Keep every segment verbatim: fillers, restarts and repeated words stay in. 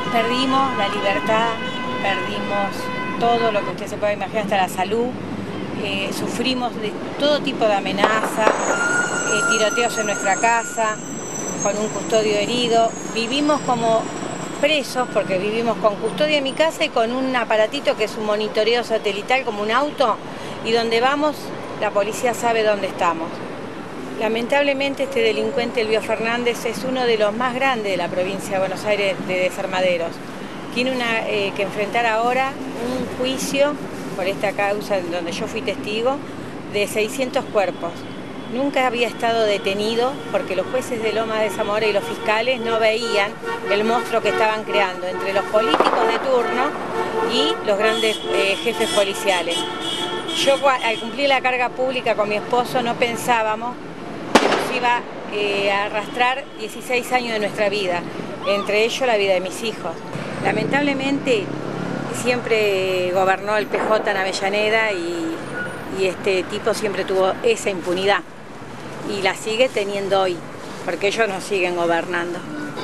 Perdimos la libertad, perdimos todo lo que usted se puede imaginar, hasta la salud, eh, sufrimos de todo tipo de amenazas, eh, tiroteos en nuestra casa, con un custodio herido, vivimos como presos porque vivimos con custodia en mi casa y con un aparatito que es un monitoreo satelital como un auto y donde vamos la policía sabe dónde estamos. Lamentablemente este delincuente Elvio Fernández es uno de los más grandes de la provincia de Buenos Aires de Desarmaderos. Tiene una, eh, que enfrentar ahora un juicio por esta causa en donde yo fui testigo de seiscientos cuerpos. Nunca había estado detenido porque los jueces de Lomas de Zamora y los fiscales no veían el monstruo que estaban creando entre los políticos de turno y los grandes eh, jefes policiales. Yo al cumplir la carga pública con mi esposo no pensábamos que nos iba eh, a arrastrar dieciséis años de nuestra vida, entre ellos la vida de mis hijos. Lamentablemente siempre gobernó el P J en Avellaneda y, y este tipo siempre tuvo esa impunidad y la sigue teniendo hoy, porque ellos nos siguen gobernando.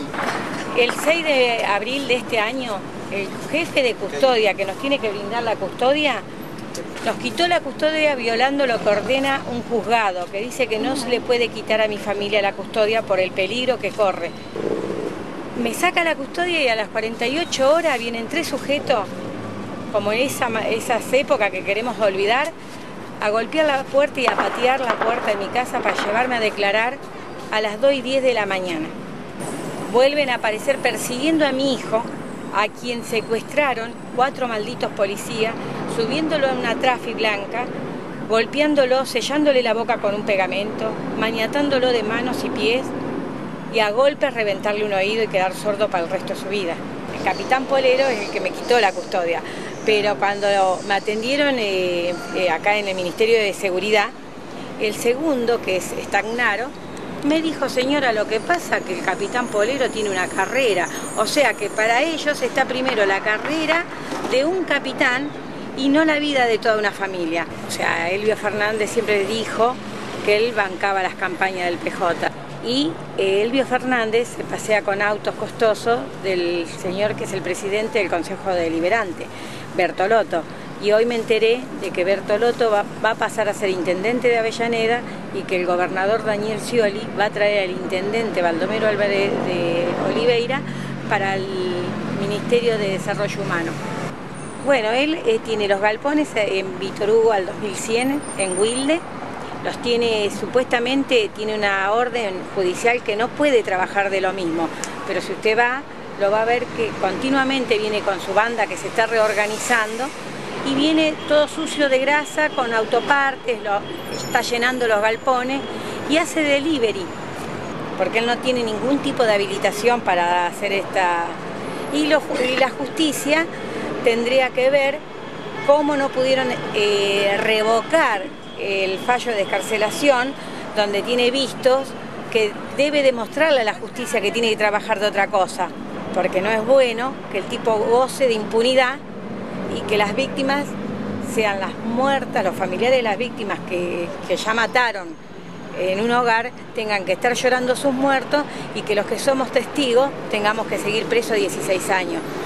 El seis de abril de este año, el jefe de custodia que nos tiene que brindar la custodia, nos quitó la custodia violando lo que ordena un juzgado, que dice que no se le puede quitar a mi familia la custodia por el peligro que corre. Me saca la custodia y a las cuarenta y ocho horas vienen tres sujetos, como en esa, esas épocas que queremos olvidar, a golpear la puerta y a patear la puerta de mi casa para llevarme a declarar a las dos y diez de la mañana. Vuelven a aparecer persiguiendo a mi hijo, a quien secuestraron cuatro malditos policías, subiéndolo a una trafi blanca, golpeándolo, sellándole la boca con un pegamento, maniatándolo de manos y pies y a golpes reventarle un oído y quedar sordo para el resto de su vida. El capitán Polero es el que me quitó la custodia, pero cuando me atendieron eh, eh, acá en el Ministerio de Seguridad, el segundo, que es Stagnaro, me dijo: señora, lo que pasa es que el capitán Polero tiene una carrera, o sea que para ellos está primero la carrera de un capitán y no la vida de toda una familia. O sea, Elvio Fernández siempre dijo que él bancaba las campañas del P J. Y eh, Elvio Fernández se pasea con autos costosos del señor que es el presidente del Consejo Deliberante, Bertolotto. Y hoy me enteré de que Bertolotto va, va a pasar a ser intendente de Avellaneda y que el gobernador Daniel Scioli va a traer al intendente Baldomero Álvarez de Oliveira para el Ministerio de Desarrollo Humano. Bueno, él eh, tiene los galpones en Víctor Hugo al dos mil cien, en Wilde. Los tiene, supuestamente tiene una orden judicial que no puede trabajar de lo mismo, pero si usted va, lo va a ver que continuamente viene con su banda que se está reorganizando y viene todo sucio de grasa, con autopartes, lo, está llenando los galpones y hace delivery, porque él no tiene ningún tipo de habilitación para hacer esta... Y, lo, y la justicia tendría que ver cómo no pudieron eh, revocar el fallo de excarcelación, donde tiene vistos que debe demostrarle a la justicia que tiene que trabajar de otra cosa, porque no es bueno que el tipo goce de impunidad y que las víctimas sean las muertas, los familiares de las víctimas que, que ya mataron en un hogar, tengan que estar llorando sus muertos y que los que somos testigos tengamos que seguir presos dieciséis años.